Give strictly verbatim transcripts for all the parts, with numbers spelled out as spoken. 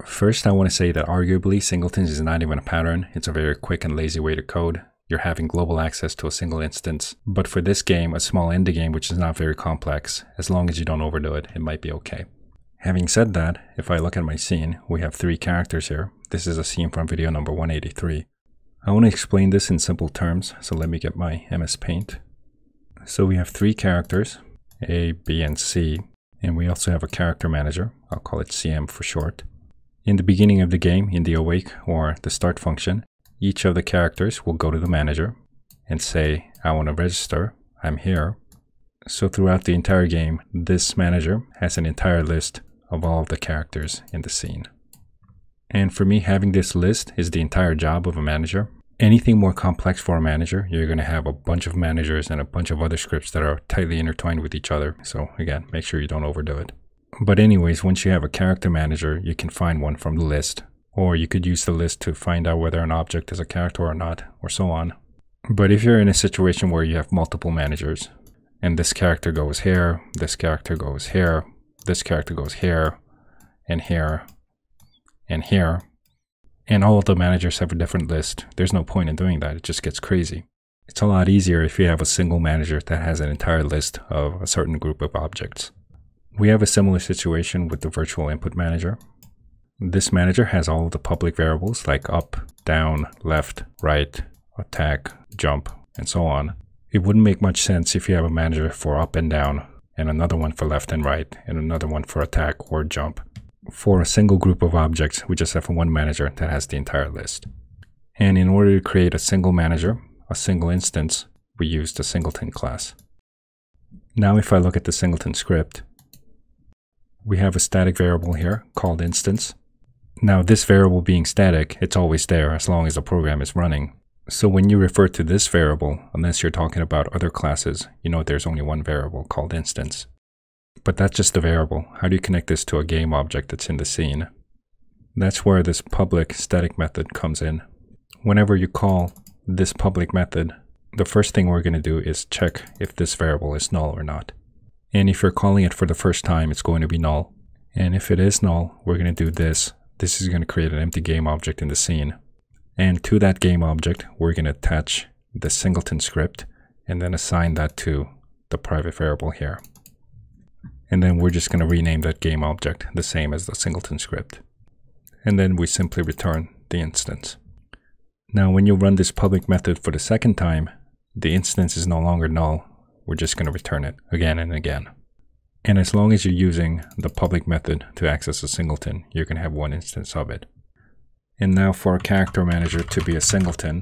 First, I want to say that arguably Singletons is not even a pattern. It's a very quick and lazy way to code. You're having global access to a single instance. But for this game, a small indie game which is not very complex, as long as you don't overdo it, it might be okay. Having said that, if I look at my scene, we have three characters here. This is a scene from video number one eighty-three. I want to explain this in simple terms, so let me get my M S Paint. So we have three characters, A, B, and C, and we also have a character manager. I'll call it C M for short. In the beginning of the game, in the awake or the start function, each of the characters will go to the manager and say, I want to register, I'm here. So throughout the entire game, this manager has an entire list of all of the characters in the scene. And for me, having this list is the entire job of a manager. Anything more complex for a manager, you're going to have a bunch of managers and a bunch of other scripts that are tightly intertwined with each other. So again, make sure you don't overdo it. But anyways, once you have a character manager, you can find one from the list. Or you could use the list to find out whether an object is a character or not, or so on. But if you're in a situation where you have multiple managers, and this character goes here, this character goes here, this character goes here, and here, and here, and all of the managers have a different list, there's no point in doing that. It just gets crazy. It's a lot easier if you have a single manager that has an entire list of a certain group of objects. We have a similar situation with the Virtual Input Manager. This manager has all of the public variables like up, down, left, right, attack, jump, and so on. It wouldn't make much sense if you have a manager for up and down, and another one for left and right, and another one for attack or jump. For a single group of objects, we just have one manager that has the entire list. And in order to create a single manager, a single instance, we use the Singleton class. Now if I look at the Singleton script, we have a static variable here called instance. Now this variable being static, it's always there as long as the program is running. So when you refer to this variable, unless you're talking about other classes, you know there's only one variable called instance. But that's just a variable. How do you connect this to a game object that's in the scene? That's where this public static method comes in. Whenever you call this public method, the first thing we're going to do is check if this variable is null or not. And if you're calling it for the first time, it's going to be null. And if it is null, we're going to do this. This is going to create an empty game object in the scene. And to that game object, we're going to attach the Singleton script and then assign that to the private variable here. And then we're just going to rename that game object the same as the Singleton script. And then we simply return the instance. Now, when you run this public method for the second time, the instance is no longer null. We're just going to return it again and again. And as long as you're using the public method to access a singleton, you can have one instance of it. And now for a character manager to be a singleton,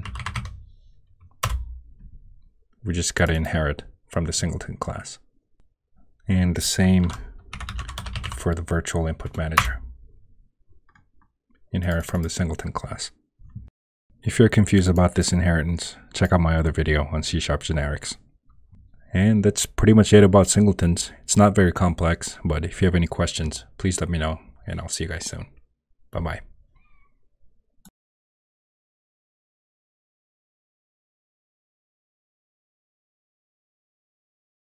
we just got to inherit from the Singleton class. And the same for the Virtual Input Manager. Inherit from the Singleton class. If you're confused about this inheritance, check out my other video on C sharp generics. And that's pretty much it about singletons. It's not very complex, but if you have any questions, please let me know, and I'll see you guys soon. Bye-bye.